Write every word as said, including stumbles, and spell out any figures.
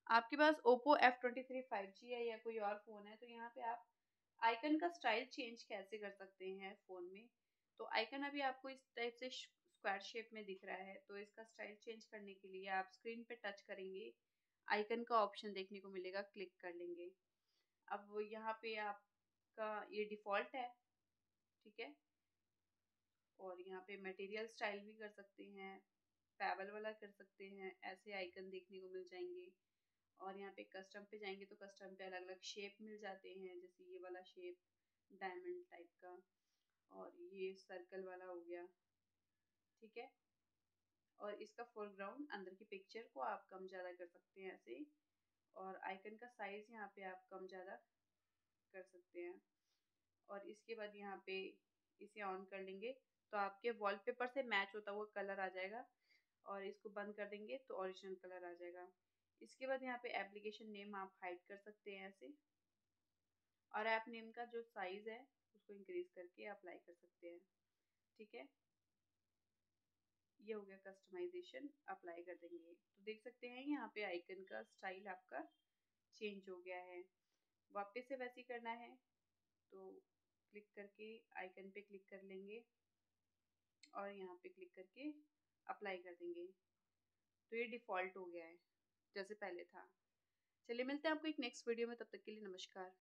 आपके पास Oppo F twenty three five G है या कोई और फ़ोन है, तो यहाँ पे आप आइकन का स्टाइल चेंज कैसे कर सकते हैं फ़ोन में। तो आइकन अभी आपको इस टाइप से स्क्वायर शेप में दिख रहा है, तो इसका स्टाइल चेंज करने के लिए आप स्क्रीन पे टच करेंगे, आइकन का ऑप्शन देखने को मिलेगा, क्लिक कर लेंगे। अब यहाँ पे आपका ये डिफ़ॉल्ट है, ठीक है। और यहाँ पे मटेरियल स्टाइल भी कर सकते हैं, पैबल वाला कर सकते हैं, ऐसे आइकन देखने को मिल जाएंगे। और यहाँ पे कस्टम पे जाएंगे तो कस्टम पे अलग अलग शेप मिल जाते हैं, जैसे ये वाला शेप डायमंड टाइप का, और ये सर्कल वाला हो गया, ठीक है। और इसका फोरग्राउंड अंदर की पिक्चर को आप कम ज़्यादा कर सकते हैं ऐसे। और आइकन का साइज़ यहाँ पे आप कम ज़्यादा कर सकते हैं। और इसके बाद यहाँ पे इसे ऑन कर लेंगे तो आपके वॉलपेपर से मैच होता हुआ कलर आ जाएगा, और इसको बंद कर देंगे तो ओरिजिनल कलर आ जाएगा। इसके बाद यहाँ पे एप्लीकेशन नेम आप हाइड कर सकते हैं ऐसे, और ऐप नेम का जो साइज़ है उसको इंक्रीज करके अप्लाई कर सकते हैं, ठीक है। ये हो गया कस्टमाइजेशन, अप्लाई कर देंगे तो देख सकते हैं यहाँ पे आइकन का स्टाइल आपका चेंज हो गया है। वापस से वैसे ही करना है तो क्लिक करके आइकन पे क्लिक कर लेंगे और यहाँ पे क्लिक करके अप्लाई कर देंगे, तो ये डिफ़ॉल्ट हो गया है जैसे पहले था। चलिए मिलते हैं आपको एक नेक्स्ट वीडियो में, तब तक के लिए नमस्कार।